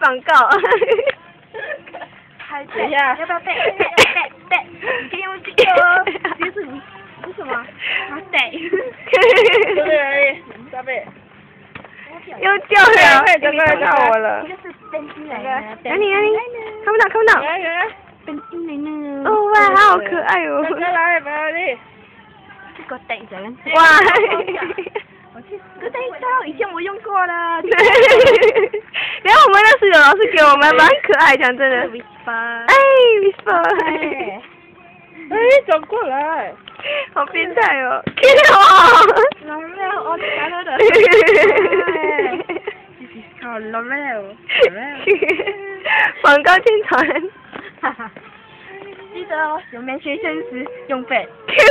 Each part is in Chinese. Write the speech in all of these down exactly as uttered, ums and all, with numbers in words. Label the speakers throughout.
Speaker 1: 广告。
Speaker 2: 等一下，
Speaker 1: 要不要背？背背背，你可以用这个哦。这是你，这是什么？啊，背。
Speaker 2: 对对，大背。
Speaker 1: 又掉了，
Speaker 2: 快点快点到我了。
Speaker 1: 这个是本金来的。
Speaker 2: 哪里哪里？
Speaker 1: 看不到看不到。
Speaker 2: 来来来。
Speaker 1: 本金来呢。
Speaker 2: 哦
Speaker 1: 哇，它好可爱哦。
Speaker 2: 来来来来。
Speaker 1: 这个带着。
Speaker 2: 哇。
Speaker 1: 我去，这带着，以前我用过了。 然后我们那时有老师给我们蛮可爱，讲真的。哎 ，whisper。
Speaker 2: 哎，走过来。
Speaker 1: 好变态哦！天啊！
Speaker 2: 老了，我打到的。好老了，
Speaker 1: 广告宣传。
Speaker 2: 哈哈。记得哦，有没学生时用本。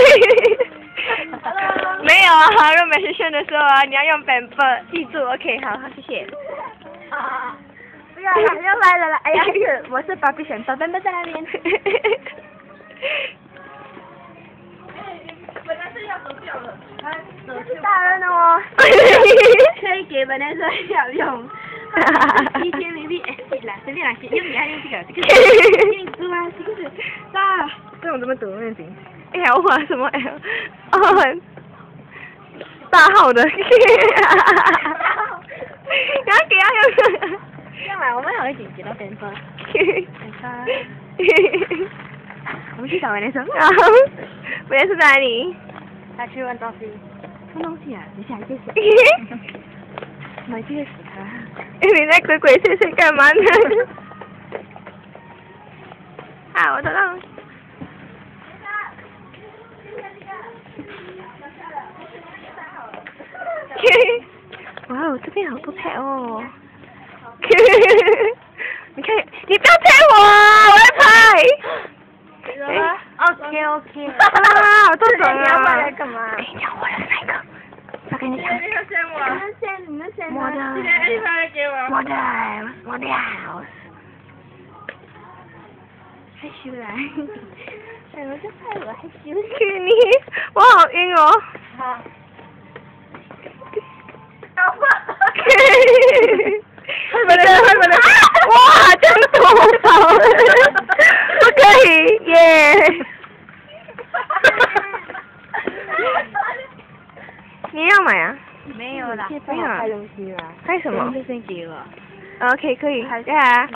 Speaker 1: 没有啊，用美学炫的时候啊，你要用本本，记住 ，OK， 好，好，谢谢。
Speaker 2: 啊！
Speaker 1: 不要了，又来了啦！哎呀，是，我是芭比选手，本本在那边。
Speaker 2: 本来是要走掉了，他
Speaker 1: 手是大人哦。可以给本来说要用。一天没必哎，来随便来，用你还用这个，这个给你读啊，这个是大，
Speaker 2: 这种怎么读那行
Speaker 1: ？L 啊，什么 L？ 哦，大号的。然后给他用。
Speaker 2: 这样来，我们还会紧接到分分。
Speaker 1: 我们去找文先生。然后，文先生在哪里？
Speaker 2: 他去问东西。
Speaker 1: 问东西啊？你想这谁？没这个死他。你在鬼鬼祟祟干嘛呢？啊，我找到了。哇哦，这边好多菜哦。你看，你不要拍我啊！我在拍。
Speaker 2: 哎 ，OK OK。
Speaker 1: 啊，好多种啊！
Speaker 2: 你要过来干嘛？
Speaker 1: 哎，讲我的那个，我跟你讲。
Speaker 2: 你要先我。
Speaker 1: 你们先，你们先。我的。
Speaker 2: 今天一拍给我。
Speaker 1: 我的，我的 house。害羞啦。哎，我就拍我害羞。你，我好晕哦。
Speaker 2: 好。
Speaker 1: 快点，快点！哇，真多好，不可以耶！你要买啊？
Speaker 2: 没有啦，
Speaker 1: 没有啊。
Speaker 2: 拍东西啦。
Speaker 1: 拍什么？
Speaker 2: 先给我。
Speaker 1: OK， 可以，对啊。